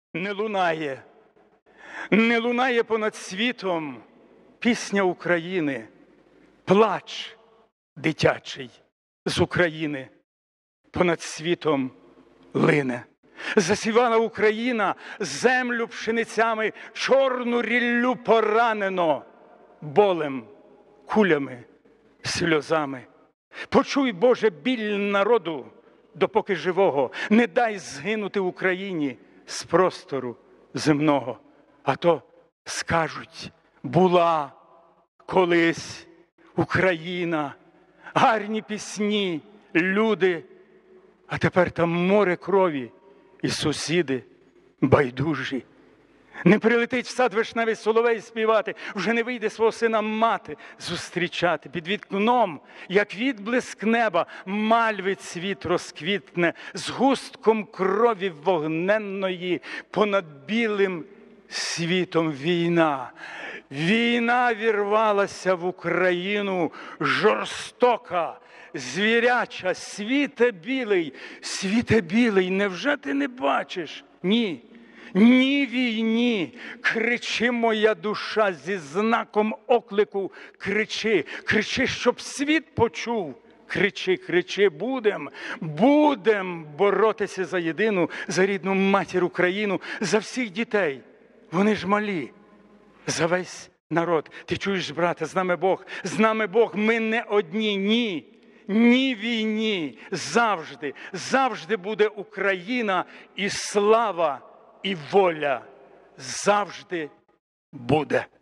Не лунає, не лунає понад світом пісня України, плач дитячий з України понад світом лине. Засівала Україна землю пшеницями, чорну ріллю поранено болем, кулями, сльозами. Почуй, Боже, біль народу, допоки живого, не дай згинути Україні з простору земного. А то скажуть, була колись Україна, гарні пісні, люди, а тепер там море крові і сусіди байдужі. Не прилетить в сад вишневий соловей співати, вже не вийде свого сина мати зустрічати. Під вікном, як відблиск неба, мальви цвіт розквітне, з густком крові вогненної понад білим світом війна. Війна вірвалася в Україну жорстока, звіряча. Світе білий, невже ти не бачиш? Ні. Ні війні, кричи, моя душа, зі знаком оклику кричи, кричи, щоб світ почув. Кричи, кричи, будем боротися за єдину, за рідну матір Україну, за всіх дітей. Вони ж малі, за весь народ. Ти чуєш, брате, з нами Бог, ми не одні, ні. Ні війні, завжди буде Україна і слава, і воля завжди буде.